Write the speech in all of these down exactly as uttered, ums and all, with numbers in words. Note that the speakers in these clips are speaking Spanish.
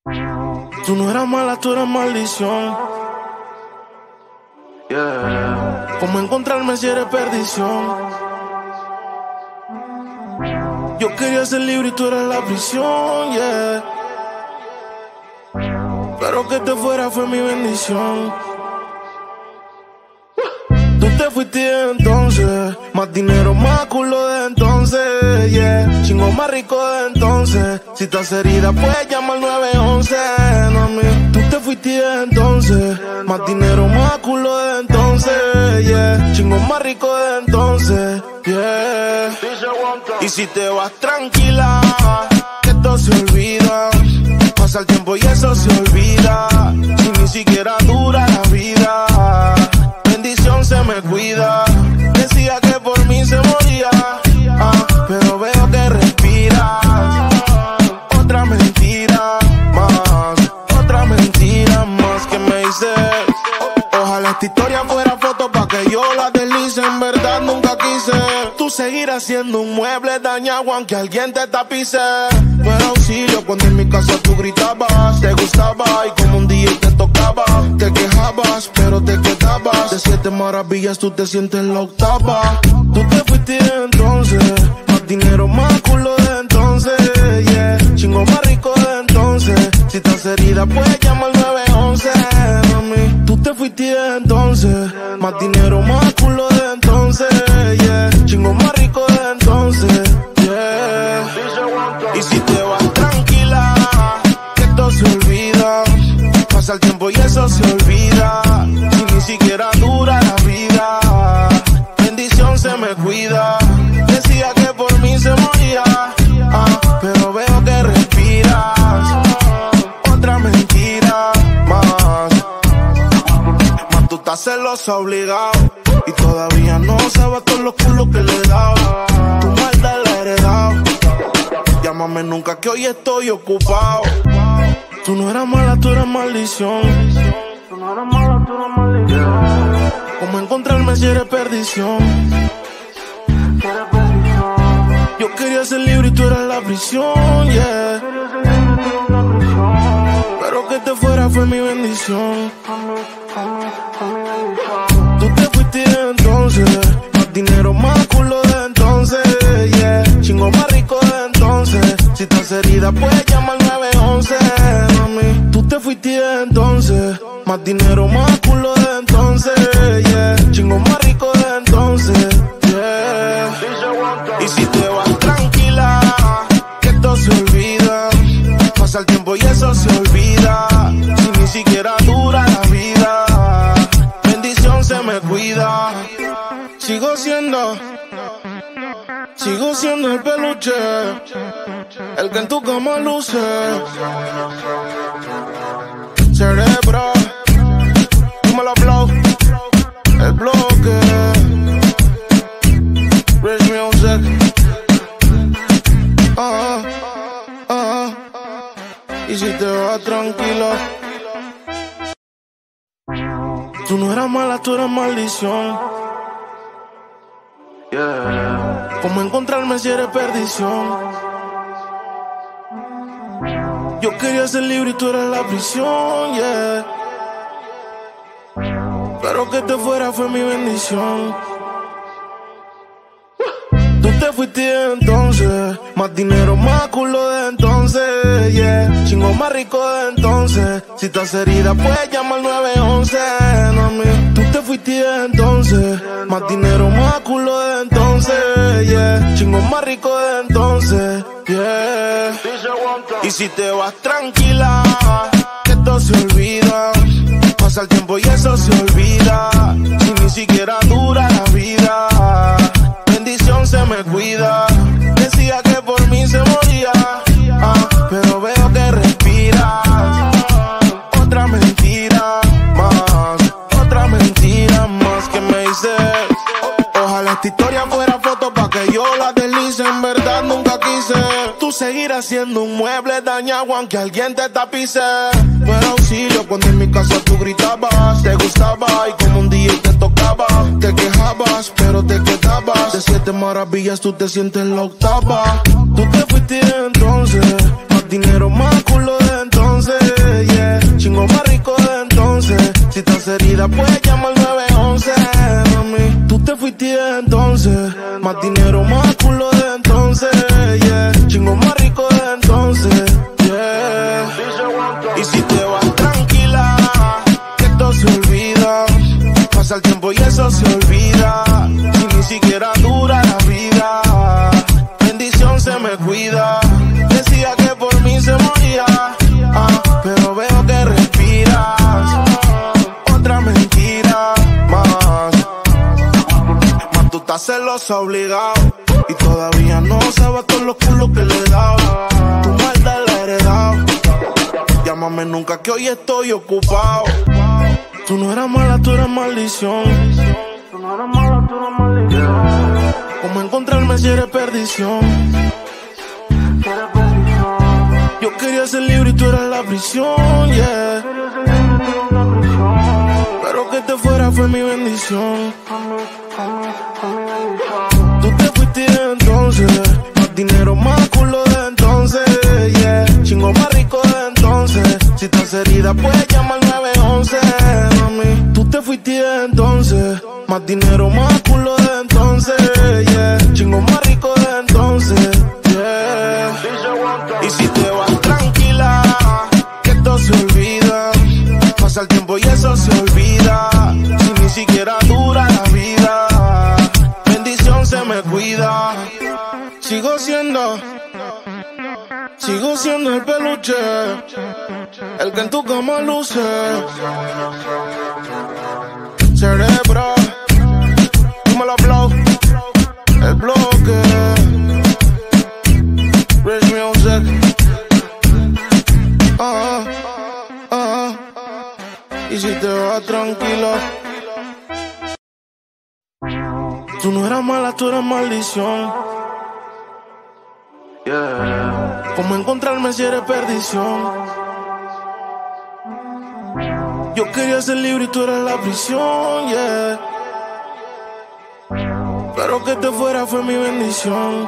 Tú no eras mala, tú eras maldición. Yeah. ¿Cómo encontrarme si eres perdición? Yo quería ser libre y tú eras la prisión, yeah. Pero que te fuera fue mi bendición. Tú te fuiste entonces, más dinero, más culo de entonces, yeah. Chingo más rico de entonces. Si estás herida, puedes llamar al nueve once, mami. Tú te fuiste entonces, más dinero, más culo de entonces, yeah. Chingo más rico de entonces, yeah. Y si te vas tranquila, que esto se olvida. Pasa el tiempo y eso se olvida. Si ni siquiera dura la vida, bendición se me cuida. Decía que por mí se moría, ah, pero veo que respiras. Otra mentira más, otra mentira más que me dices. Ojalá esta historia fuera foto pa' que yo la deslice. En verdad nunca quise tú seguir haciendo un mueble dañado aunque alguien te tapice. Pero auxilio cuando en mi casa tú gritabas, te gustaba y como un día te tocaba. Te quejabas pero te quedabas. De siete maravillas tú te sientes la octava. Tú te fuiste entonces, más dinero, más culo de entonces, yeah. Chingo más rico de entonces. Si estás herida puedes llamar al nueve once, mami. Tú te fuiste entonces, más dinero, más culo de entonces, yeah. Chingo más rico de entonces, yeah. Y si te vas tranquila, que esto se olvida. Pasa el tiempo y eso se olvida. Si ni siquiera dura la vida, bendición se me cuida. Decía que por mí se moría, ah, pero veo que respiras. Otra mentira más, más tú estás celosa obligado. Y todavía no sabes todos los culos que le he dado. Tu maldad la he heredado. Llámame nunca que hoy estoy ocupado. Tú no eras mala, tú eras maldición. Tú no eras mala, tú eras maldición. ¿Cómo encontrarme si eres perdición? Yo quería ser libre y tú eras la prisión, yeah. Pero que te fuera fue mi bendición. Tú te fuiste entonces, más dinero, más culo de entonces, yeah. Chingo más rico de entonces. Si estás herida puedes llamar al nueve once, mami. Tú te fuiste entonces, más dinero, más culo de entonces, yeah. Chingo más rico de entonces, yeah. Y si te vas tranquila, que esto se olvida. Pasa el tiempo y eso se olvida. Si ni siquiera dura la vida, bendición se me cuida. Sigo siendo, sigo siendo el peluche, el que en tu cama luce. Cerebro, dímelo blow, el bloque. Rich Music, ah, ah. Y si te vas tranquilo, tú no eras mala, tú eras maldición, yeah. ¿Cómo encontrarme si eres perdición? Yo quería ser libre y tú eras la prisión, yeah. Pero que te fuera fue mi bendición. Tú te fuiste entonces, más dinero, más culo de entonces, yeah. Chingo más rico de entonces. Si estás herida puedes llamar al nueve once, mami. Tú te fuiste entonces, más dinero, más culo de entonces, yeah. Chingo más rico de entonces, yeah. Y si te vas tranquila, que esto se olvida. Pasa el tiempo y eso se olvida. Si ni siquiera dura la vida, bendición se me cuida. Decía que por mí se moría, ah, pero veo que respiras. Otra mentira más, otra mentira más que me dices. Ojalá esta historia fuera foto pa' que yo la deslice. En verdad nunca quise tú seguir haciendo un mueble dañado aunque alguien te tapice. Pero auxilio cuando en mi casa tú gritabas, te gustaba y como un día te tocaba. Te quejabas pero te quedabas. De siete maravillas tú te sientes la octava. Tú te fuiste entonces, más dinero, más culo de entonces, Si estás herida, pues llama al nueve once, mami. Tú te fuiste de entonces, más dinero, más culo de entonces, yeah. Chingo más rico de entonces, yeah. Y si te vas tranquila, que esto se olvida. Pasa el tiempo y eso se olvida. Si ni siquiera dura la vida, bendición se me cuida. Decía que por mí se moría, ah, pero veo que respiras. Otra mentira más, más tú estás celosa obligado. Y todavía no sabes todos los culos que le he dado. Tu maldad la he heredado. Llámame nunca que hoy estoy ocupado. Tú no eras mala, tú eras maldición. Tú no eras mala, tú eras maldición. ¿Cómo encontrarme si eres perdición? Yo quería ser libre y tú eras la prisión, yeah. Pero que te fuera fue mi bendición. Tú te fuiste de entonces, más dinero, más culo de entonces, yeah. Chingo más rico de entonces. Si estás herida, pues llama al nueve once, mami. Tú te fuiste de entonces, más dinero, más culo de entonces, yeah. Chingo más rico de entonces, yeah. Y si te vas tranquila, que esto se olvida. Pasa el tiempo y eso se olvida. Si ni siquiera dura la vida, bendición se me cuida. Sigo siendo, sigo siendo el peluche, el que en tu cama luce. Cerebro, dímelo blow, el bloque. Rich music, ah, ah. Y si te vas tranquilo, tú no eras mala, tú eras maldición. Yeah. ¿Cómo encontrarme si eres perdición? Yo quería ser libre y tú eras la prisión, yeah. Pero que te fuera fue mi bendición.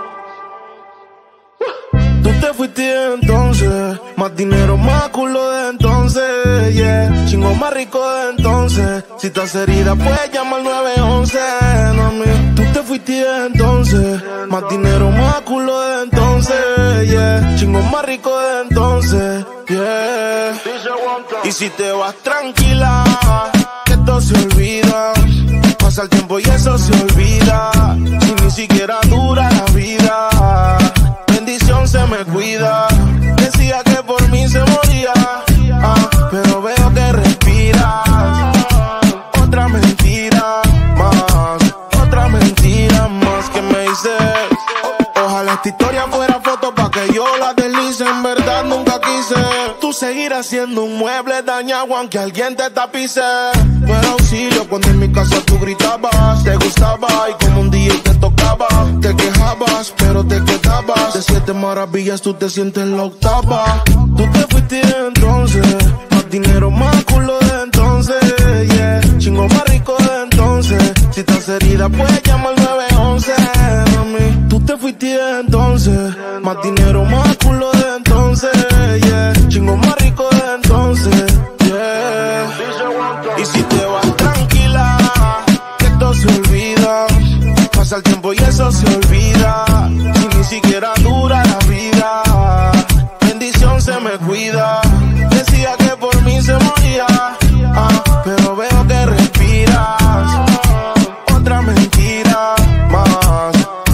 Tú te fuiste de entonces, más dinero, más culo de entonces, yeah. Chingo más rico de entonces. Si estás herida, pues llama al nueve once, mami. Tú te fuiste de entonces, más dinero, más culo de entonces, yeah. Chingo más rico de entonces, yeah. Y si te vas tranquila, que esto se olvida. Pasa el tiempo y eso se olvida. Si ni siquiera dura la vida, bendición se me cuida. Decía que por mí se moría, ah, pero veo que respiras. Otra mentira más, otra mentira más que me dices. Ojalá esta historia fuera foto pa' que yo la deslice. En verdad nunca quise tú seguir haciendo un mueble dañado aunque alguien te tapice. No era auxilio cuando en mi casa tú gritabas. Te gustaba y como un día te tocaba. Te quejabas pero te quedabas. De siete maravillas tú te sientes la octava. Tú te fuiste de entonces, más dinero, más culo de entonces, yeah. Chingo más rico de entonces. Si estás herida pues llama al nueve once, mami. Tú te fuiste de entonces, más dinero, más culo de entonces, yeah. Chingo más rico de entonces, yeah. Y si te vas tranquila, que esto se olvida. Pasa el tiempo y eso se olvida. Si ni siquiera dura la vida, bendición se me cuida. Decía que por mí se moría, ah, pero veo que respiras. Otra mentira más,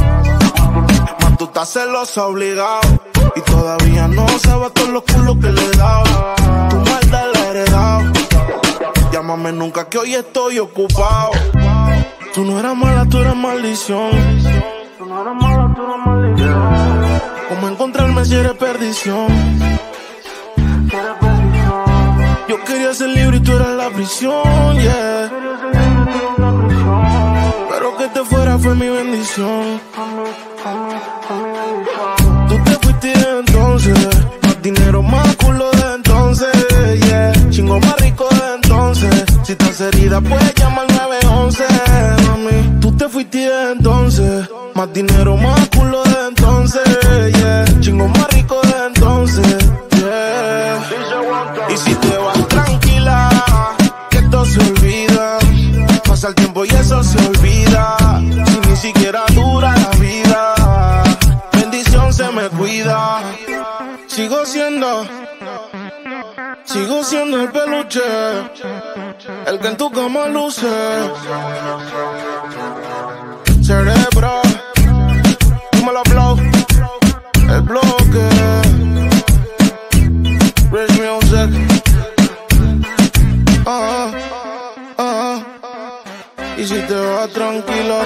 más tú estás celosa obligado. Y todavía no sabes todos los culos que le he dado. Tu maldad la he heredado. Llámame nunca que hoy estoy ocupado. Tú no eras mala, tú eras maldición. Tú no eras mala, tú eras maldición. ¿Cómo encontrarme si eres perdición? Yo quería ser libre y tú eras la prisión, yeah. Pero que te fuera fue mi bendición. Tú te fuiste de entonces, más dinero, más culo de entonces, yeah. Chingo más rico de entonces. Si estás herida pues llama al nueve once, mami. Tú te fuiste de entonces, más dinero, más culo de entonces, yeah. Chingo más rico de entonces, yeah. Y si te vas tranquila, siendo, sigo siendo el peluche, el que en tu cama luce. Cerebro, dímelo flow, el bloque, Rich Music. Ah, ah, y si te vas tranquilo,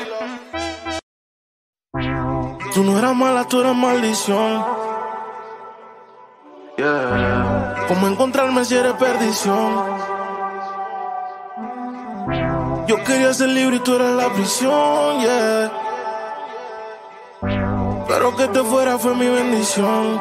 tú no eras mala, tú eras maldición. Yeah. ¿Cómo encontrarme si eres perdición? Yo quería ser libre y tú eras la prisión, yeah. Pero que te fuera fue mi bendición.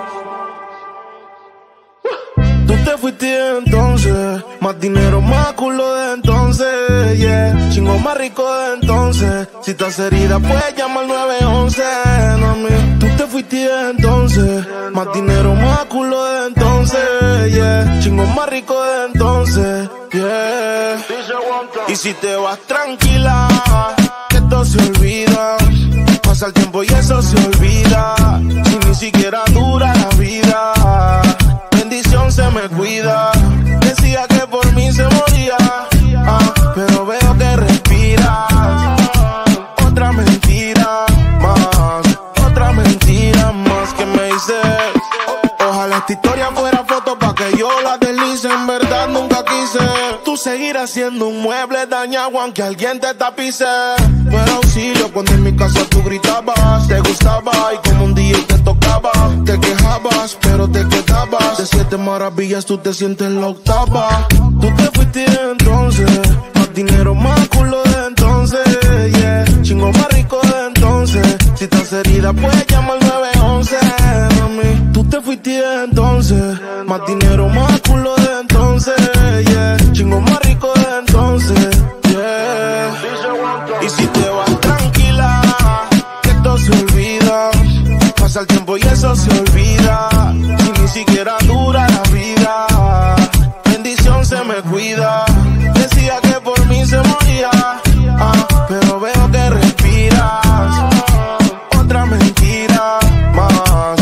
Tú te fuiste entonces, más dinero, más culo de entonces, yeah. Chingo más rico de entonces. Si estás herida, puedes llamar al nueve once, mami. Tú te fuiste entonces, más dinero, más culo de entonces, yeah. Chingo más rico de entonces, yeah. Y si te vas tranquila, que esto se olvida. Pasa el tiempo y eso se olvida. Si ni siquiera dura la vida, bendición se me cuida. Decía que por mí se moría, ah, pero veo que respiras. Otra mentira más, otra mentira más que me dices. Ojalá esta historia fuera foto pa' que yo la deslice. En verdad nunca quise tú seguir haciendo un mueble dañado aunque alguien te tapice. No era auxilio cuando en mi casa tú gritabas. Te gustaba y como un día te tocaba. Te quejabas pero te quedabas. De siete maravillas tú te sientes la octava. Tú te fuiste entonces, más dinero, más culo de entonces, yeah. Chingo más rico de entonces. Si estás herida puedes llamar al nueve once, mami. Tú te fuiste entonces, más dinero, más culo de entonces, yeah. Chingo más rico de entonces, yeah. Y si te vas tranquila, que esto se olvida. Pasa el tiempo y eso se olvida. Si ni siquiera dura la vida, bendición se me cuida. Decía que por mí se moría, ah, pero veo que respiras. Otra mentira más,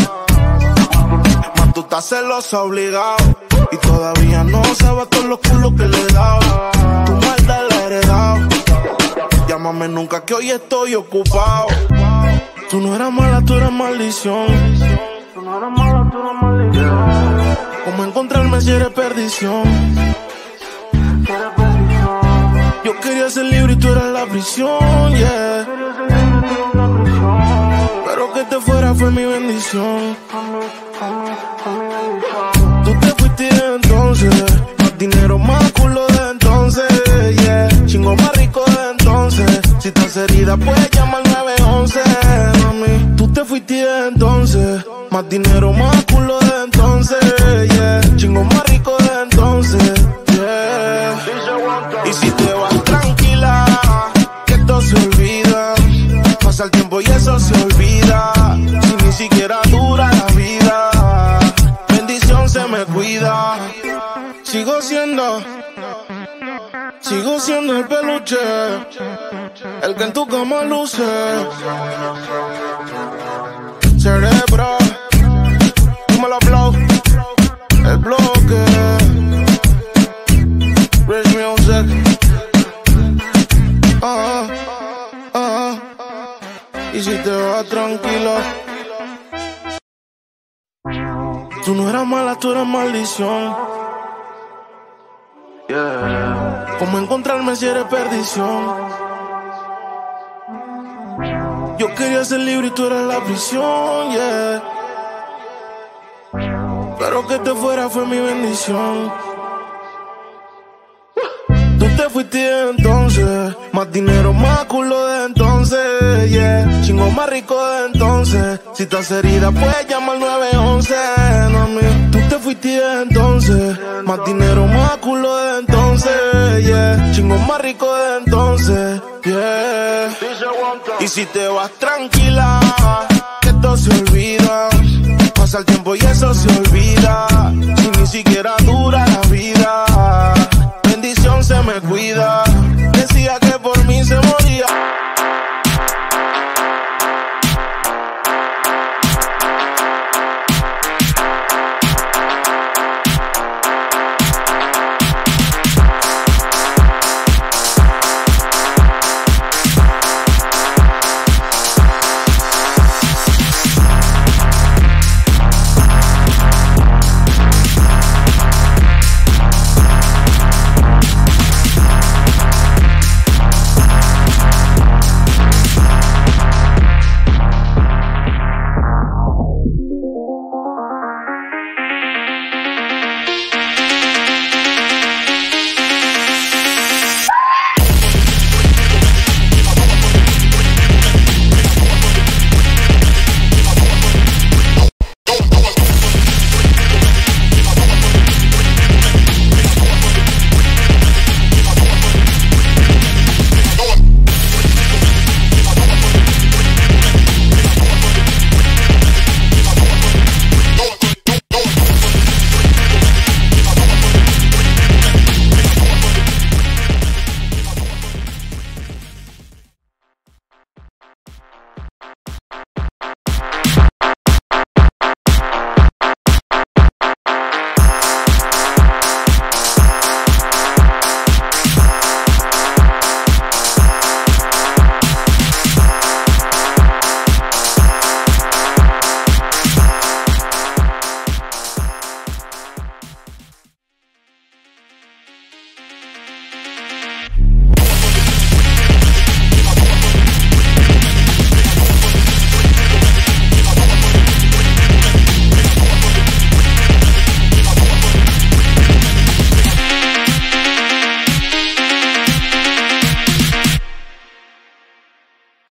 más tú estás celosa obligado. Y todavía no sabes todos los culos que le he dado. Tu maldad la he heredado. Llámame nunca que hoy estoy ocupado. Tú no eras mala, tú eras maldición. Tú no eras mala, tú eras maldición. ¿Cómo encontrarme si eres perdición? Yo quería ser libre y tú eras la prisión, yeah. Pero que te fuera fue mi bendición. Tú te fuiste entonces, más dinero, más culo de entonces, yeah. Chingo más rico de entonces. Si estás herida puedes llamar al nueve once, mami. Tú te fuiste entonces, más dinero, más culo de entonces, yeah. Chingo más rico de entonces, yeah. Y si te vas tranquila, que esto se olvida. Pasa el tiempo y eso se olvida. Si ni siquiera dura la vida, bendición se me cuida. Sigo siendo, sigo siendo el peluche, el que en tu cama luce. Cerebro, dímelo flow, el bloque, Rich Music. Ah, ah, y si te vas tranquilo, tú no eras mala, tú eras maldición. Yeah. ¿Cómo encontrarme si eres perdición? Yo quería ser libre y tú eras la prisión, yeah. Pero que te fuera fue mi bendición. Tú te fuiste entonces, más dinero, más culo de entonces, yeah. Chingo más rico de entonces. Si estás herida puedes llamar al nueve once, mami. Tú te fuiste entonces, más dinero, más culo de entonces, yeah. Chingo más rico de entonces, yeah. Y si te vas tranquila, que esto se olvida. Pasa el tiempo y eso se olvida. Si ni siquiera